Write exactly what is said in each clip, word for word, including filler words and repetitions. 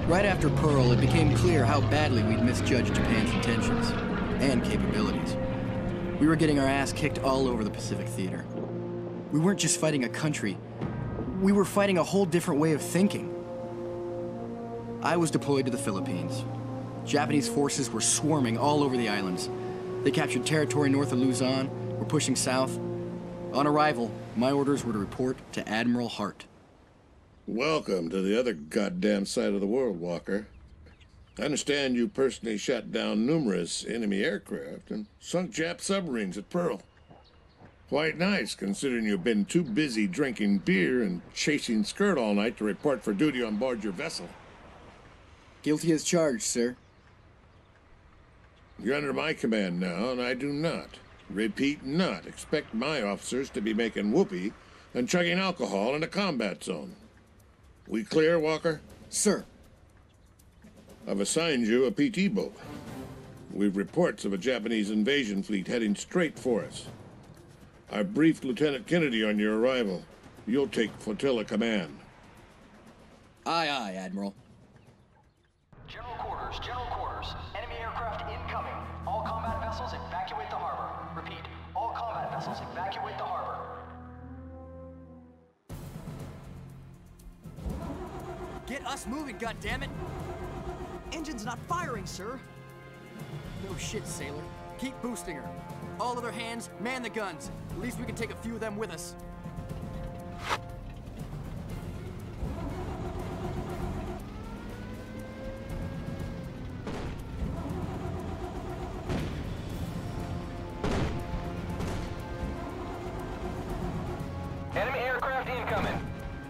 Right after Pearl, it became clear how badly we'd misjudged Japan's intentions and capabilities. We were getting our ass kicked all over the Pacific Theater. We weren't just fighting a country, we were fighting a whole different way of thinking. I was deployed to the Philippines. Japanese forces were swarming all over the islands. They captured territory north of Luzon, were pushing south. On arrival, my orders were to report to Admiral Hart. Welcome to the other goddamn side of the world, Walker. I understand you personally shot down numerous enemy aircraft and sunk Jap submarines at Pearl. Quite nice, considering you've been too busy drinking beer and chasing skirt all night to report for duty on board your vessel. Guilty as charged, sir. You're under my command now, and I do not, repeat, not expect my officers to be making whoopee and chugging alcohol in a combat zone. We clear, Walker? Sir. I've assigned you a P T boat. We've reports of a Japanese invasion fleet heading straight for us. I briefed Lieutenant Kennedy on your arrival. You'll take flotilla command. Aye, aye, Admiral. General quarters, general quarters. Enemy aircraft incoming. All combat vessels evacuate the harbor. Repeat, all combat vessels evacuate the harbor. Get us moving, goddammit! Engine's not firing, sir. No shit, sailor. Keep boosting her. All other hands, man the guns. At least we can take a few of them with us. Enemy aircraft incoming.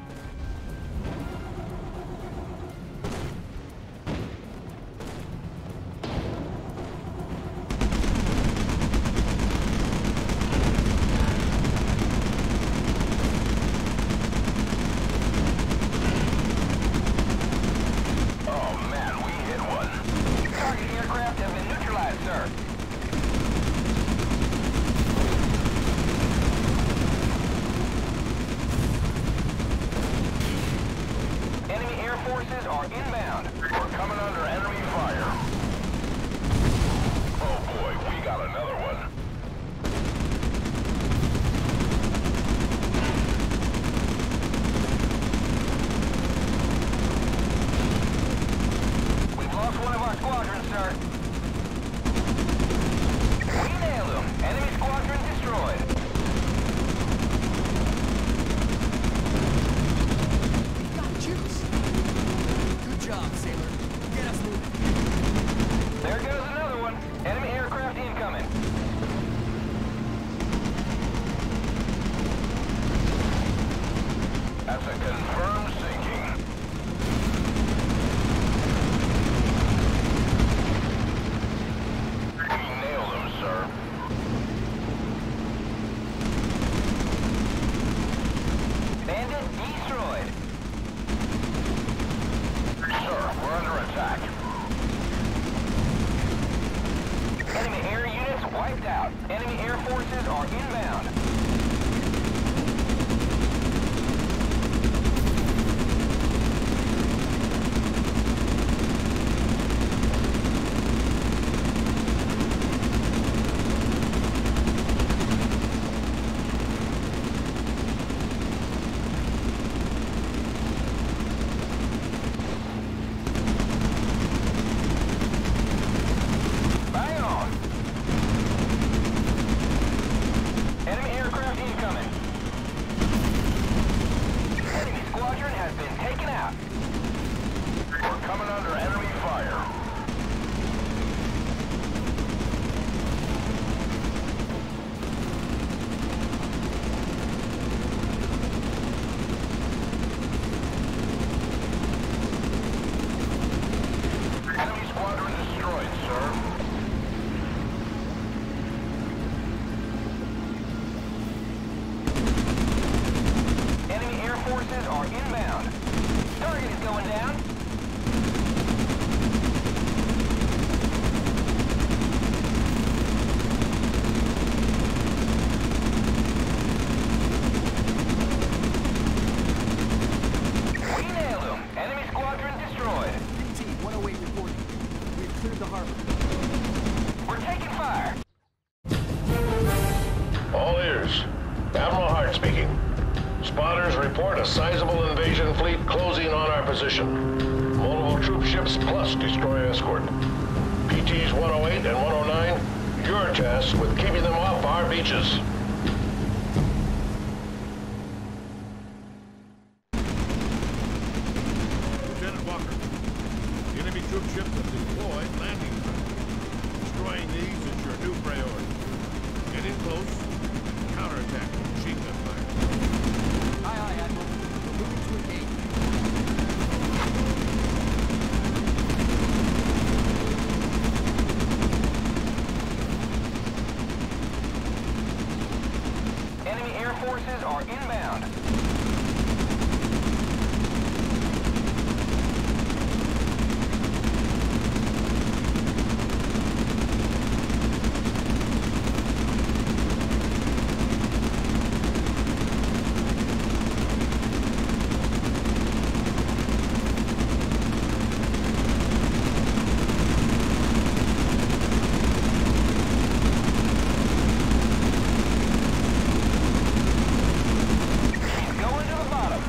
Forces are inbound. We're coming under enemy fire. Oh boy, we got another one. We've lost one of our squadrons, sir. We nailed them. Enemy squadron destroyed. We've got juice. Good job, sailor. Get us moving. There goes another one. Enemy aircraft incoming. That's a confirmed sinking. We nailed him, sir. Bandit destroyed. Sir, we're under attack. Enemy air units wiped out. Enemy air forces are inbound. Bang on. Enemy aircraft incoming. Enemy squadron has been taken out. We're coming under enemy fire. Enemy squadron destroyed, sir. Enemy air forces are inbound. Target is going down. We nailed him. Enemy squadron destroyed. report a sizable invasion fleet closing on our position. Multiple troop ships plus destroyer escort. P Ts one oh eight and one oh nine, you're tasked with keeping them off our beaches. Lieutenant Walker, enemy troop ships have deployed landing zones. Destroying these is your new priority. Get in close, counterattack with machine gun fire. Aye, aye, Admiral. We're moving to engage. Enemy air forces are inbound. Going to the bottom.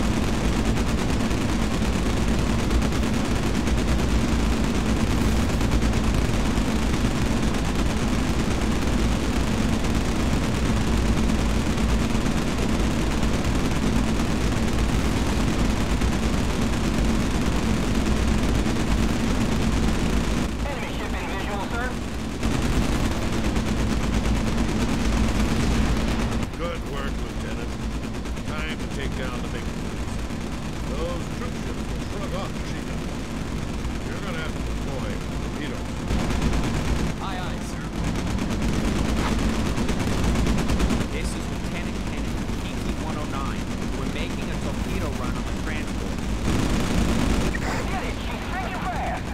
Enemy ship in visual, sir. Good work, Lieutenant. Time to take down the big ones. Those troop ships will shrug off machine gun. You're gonna have to deploy torpedoes. Aye, aye, sir. This is Lieutenant Kennedy, P T one oh nine. We're making a torpedo run on the transport. Get it, she's sinking fast.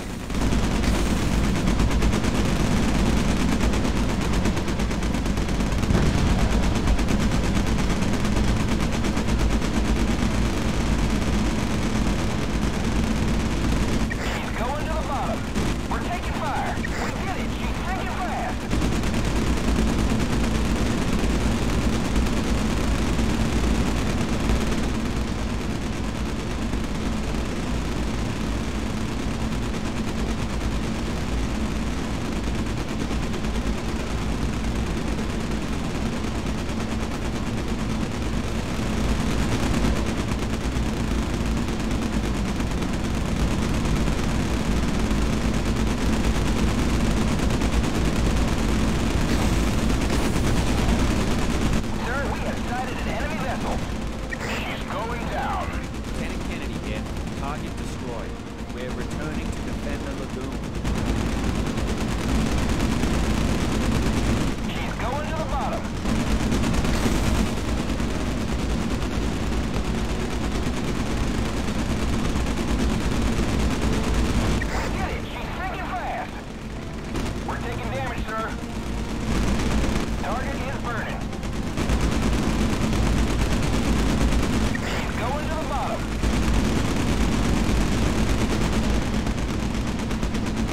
She's going to the bottom. We're taking fire. We get it, she's sinking fast. Sir, we have sighted an enemy vessel. She's going down. Lieutenant Kennedy here. Target destroyed. We're returning to defend the lagoon. She's going to the bottom. We get it, she's sinking fast. We're taking damage, sir. Target is burning. She's going to the bottom.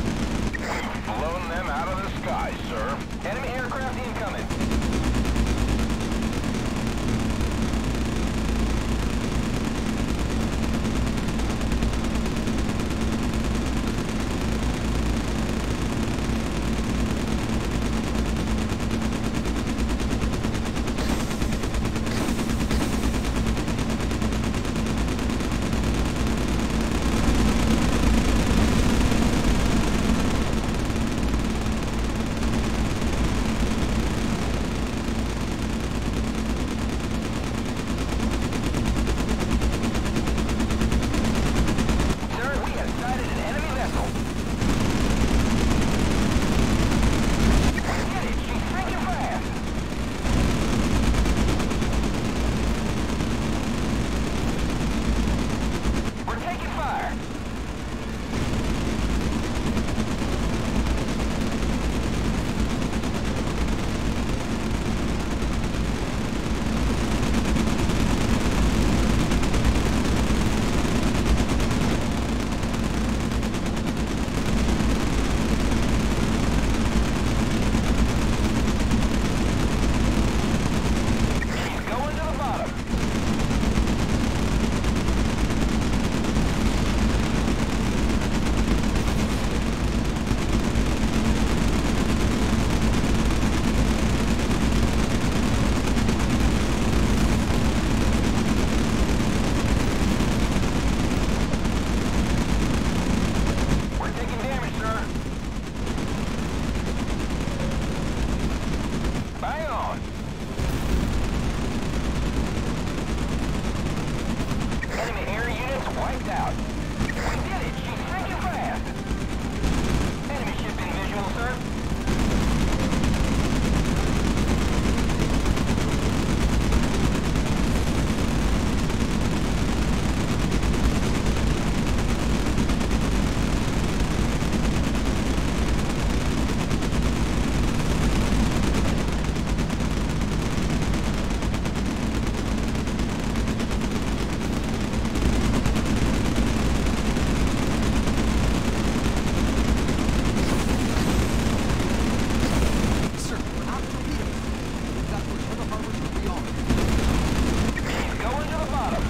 wiped out. We did it! She's sinking fast! Enemy ship in visual, sir. Sir, we're out of torpedoes. We've got to return to harbor to rearm. She's going to the bottom.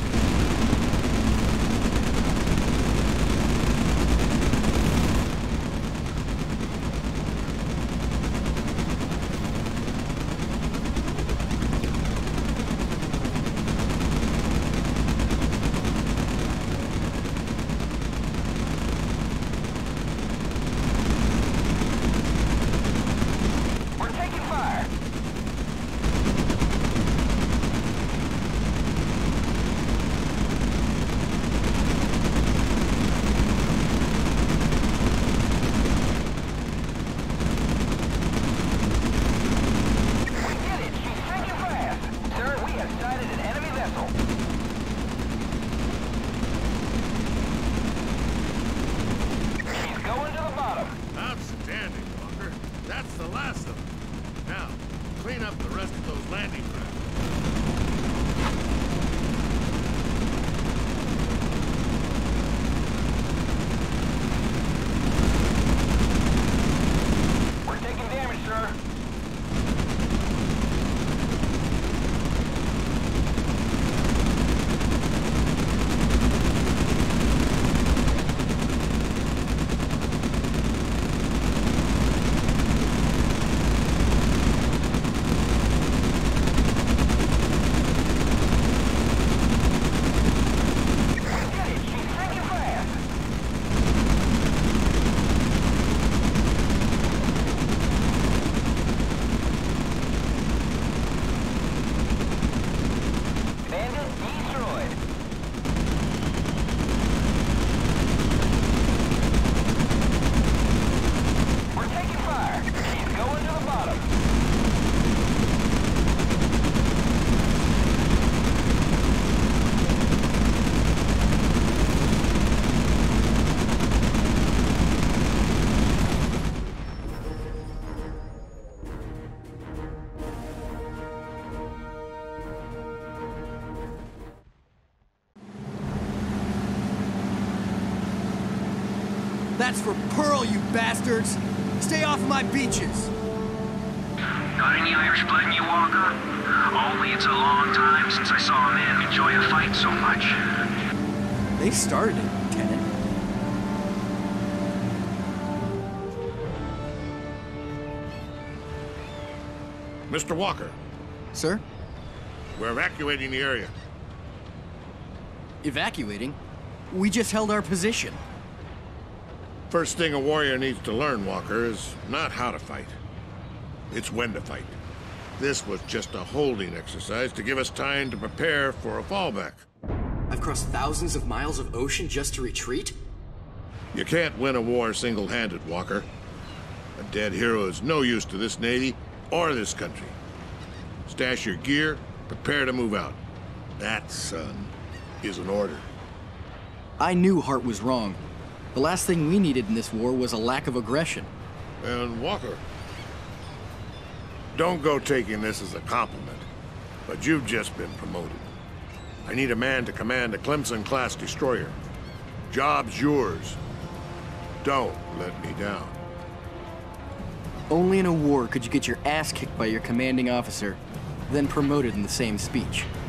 We're taking fire. We did it! She's sinking fast! Sir, we have sighted an enemy vessel. She's going to the bottom. Outstanding, Walker. That's the last of them. Now, clean up the rest of those landing craft. We're taking damage, sir. We did it! She's sinking fast! Bandit destroyed. We're taking fire. She's going to the bottom. That's for Pearl, you bastards! Stay off my beaches! Got any Irish blood in you, Walker? Only it's a long time since I saw a man enjoy a fight so much. They started it, Lieutenant. Mister Walker, Sir? we're evacuating the area. Evacuating? We just held our position. First thing a warrior needs to learn, Walker, is not how to fight. It's when to fight. This was just a holding exercise to give us time to prepare for a fallback. I've crossed thousands of miles of ocean just to retreat? You can't win a war single-handed, Walker. A dead hero is no use to this Navy or this country. Stash your gear, prepare to move out. That, son, is an order. I knew Hart was wrong. The last thing we needed in this war was a lack of aggression. And Walker, don't go taking this as a compliment, but you've just been promoted. I need a man to command a Clemson-class destroyer. Job's yours. Don't let me down. Only in a war could you get your ass kicked by your commanding officer, then promoted in the same speech.